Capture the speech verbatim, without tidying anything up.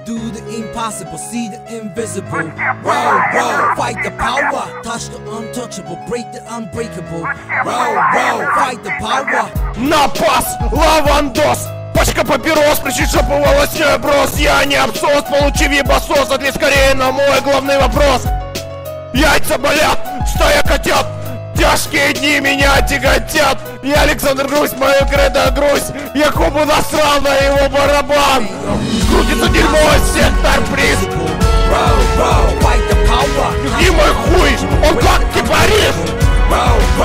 do the impossible, see the invisible. Roll, roll, fight the power. Touch the untouchable, break the unbreakable. Roll, roll, fight the power. Напас, лавандос, пачка папирос, причем шопу волосной брос. Я не абсос, получив ебасос, ответь скорее на мой главный вопрос. Яйца болят, стая котят, тяжкие дни меня тяготят. Я Александр Грусть, мою кредо Грусть. Я Кубу насрал на его барабан. Крутится дерьмо, сектор приз. Roll, roll, fight the power. И мой хуй, он как кипарис. Roll,